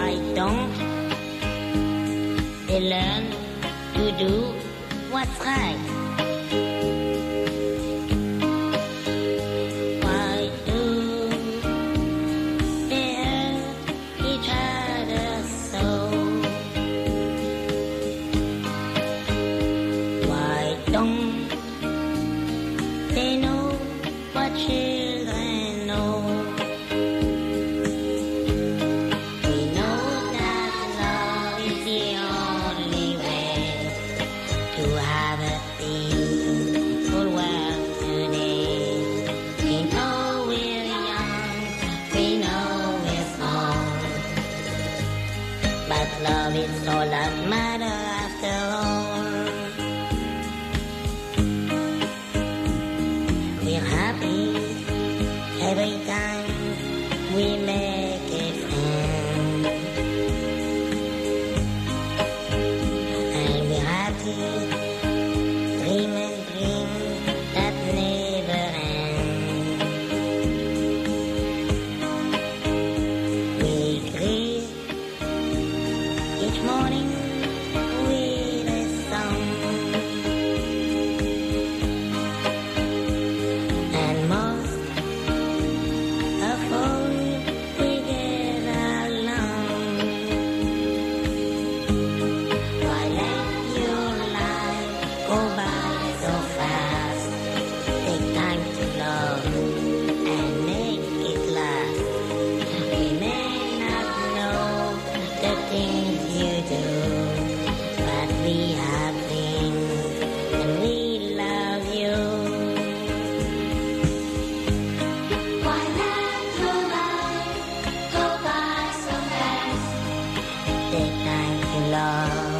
Why don't they learn to do what's right? Why do they hurt each other so? Why don't they know what children know? We know that love is the only way to have a peaceful world today. We know we're young, we know we're small, but love is all that matters after all. We're happy every time we make a friend, and we're happy dream and dream that never ends. We greet each morning with a song, and most of all we get along. Why let your life go by so fast? Take time to love and make it last. We may not know the things you do, but we have things and we love you. Why let your life go by so fast? Take time to love